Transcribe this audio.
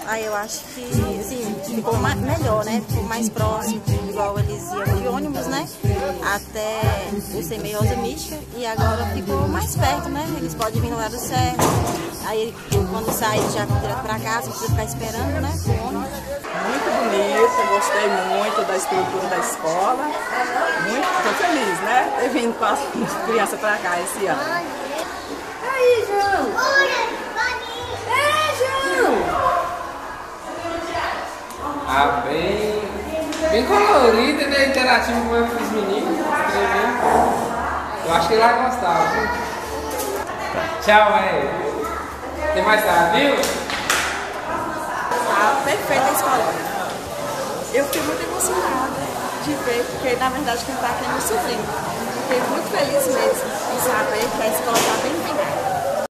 Aí eu acho que, assim, ficou melhor, né? Ficou mais próximo, igual eles iam de ônibus, né? Até o CMEI Rosa Mística, e agora ficou mais perto, né? Eles podem vir no lado certo. Aí quando sai já vão direto pra casa, não precisa ficar esperando, né? O ônibus. Muito bonito, gostei muito da estrutura da escola. Estou feliz, né? Ter vindo com as crianças pra cá esse ano. Aí, João! João! Ah, bem colorida, né? Interativo com os meninos. Eu acho que ele vai gostar. Tchau, velho. Tem mais nada, viu? Ah, perfeita a escola. Eu fiquei muito emocionada de ver, porque na verdade quem está aqui é meu sobrinho. Fiquei muito feliz mesmo em saber que a escola está bem